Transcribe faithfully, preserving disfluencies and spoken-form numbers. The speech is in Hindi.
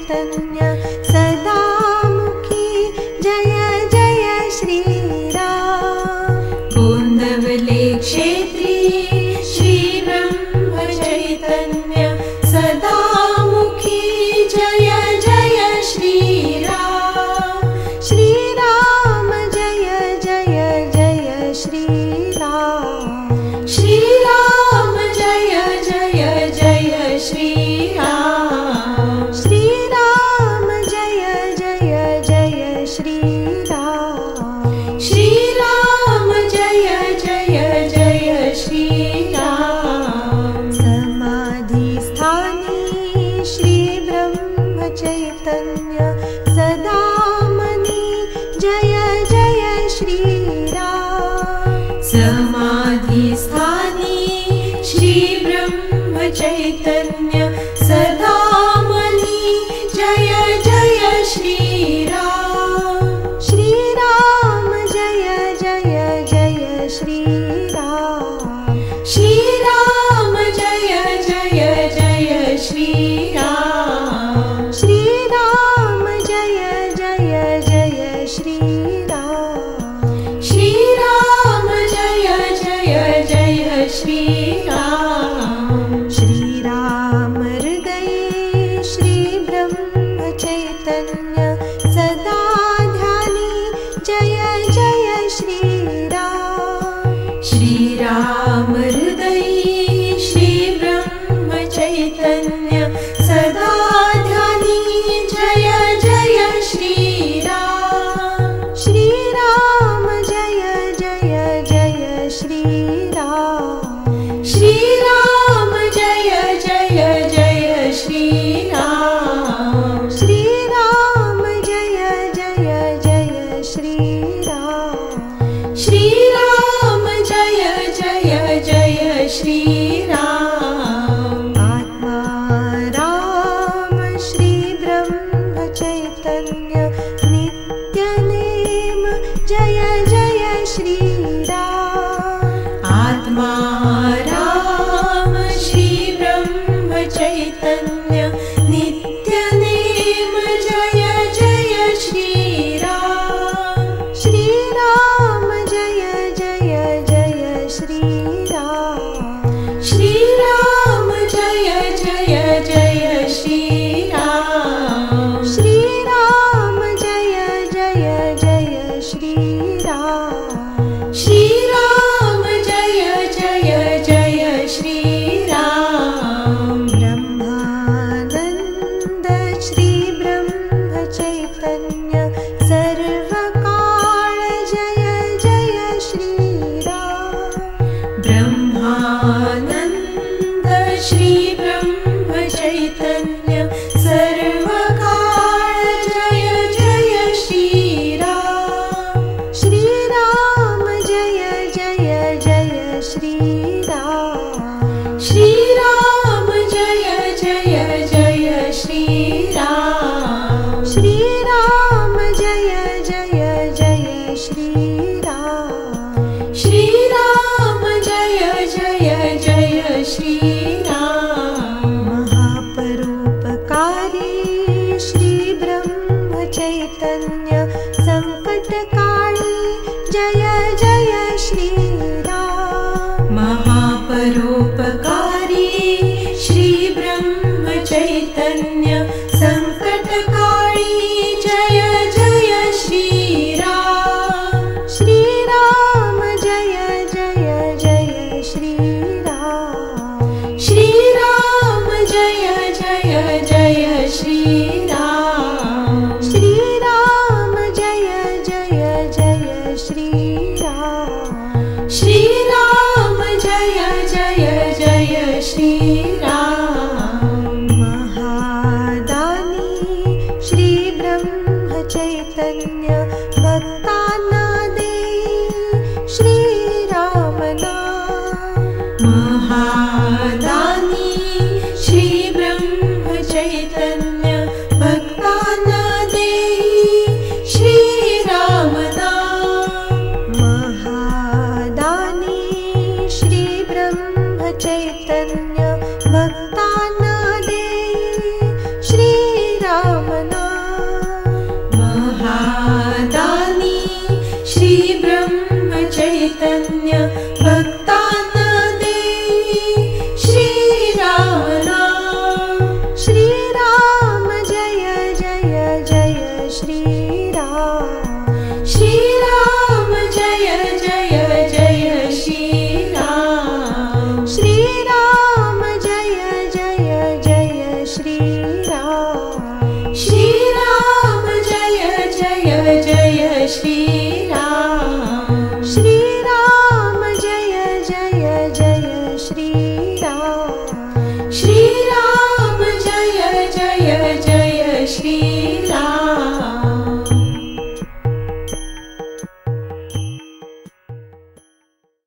चैतन्य सदामुखी जय जय श्री राम। गोंदवले क्षेत्री श्री ब्रह्म चैतन्य सदामुखी जय जय श्री राम। श्री राम जय जय जय श्री राम। श्री राम जय जय जय श्री राम। श्री राम जय जय जय श्री राम। श्री राम जय जय जय श्री राम। समाधि स्थानी श्री ब्रह्म चैतन्य सदामणि जय जय श्री राम। समाधि स्थानी श्री ब्रह्म चैतन्य सदामणि जय जय श्री राम। श्री राम जय जय जय श्री राम। श्री राम जय जय जय श्री राम। श्री राम जय जय जय श्री राम। श्री राम जय जय जय श्री राम। श्री राम हृदय श्री ब्रह्म चैतन्य सदा ध्यानी जय जय श्री राम। श्री राम हृदय श्री ब्रह्म चैतन्य सदा ध्यानी जय जय श्री राम। श्री राम जय जय जय श्री राम। श्री राम जय जय जय श्री राम। श्री राम जय जय जय श्री राम। श्री राम जय जय जय श्री राम। आत्मा राम श्री ब्रह्म चैतन्य नित्य नेम जय जय श्री राम। आत्मा राम श्री ब्रह्म चैतन्य नित्य नेम जय जय श्री राम। श्री राम जय जय जय श्री राम। श्री राम जय जय जय श्री राम। श्री राम जय जय जय श्री राम। श्री राम जय जय जय श्री राम। ब्रह्मानंद श्री ब्रह्म चैतन्य सर्वकाल जय जय श्री राम। ब्रह्मानंद श्री ब्रह्म चैतन्य सर्वकाल जय जय श्री राम। श्री राम जय जय जय श्री राम। श्री राम जय जय जय श्री राम। श्री राम जय जय जय श्री राम। श्री राम जय जय जय श्री राम। महापरोपकारी श्री ब्रह्म चैतन्य संकटकाली जय जय श्री राम। महापरोपकारी श्री ब्रह्म चैतन्य संकटकाली जय जय श्री राम। श्री राम जय जय जय श्री राम। श्री राम जय जय जय श्री राम। श्री राम जय जय जय श्री राम। श्री राम जय जय जय श्री राम। महा श्रीराम श्रीराम जय जय जय श्री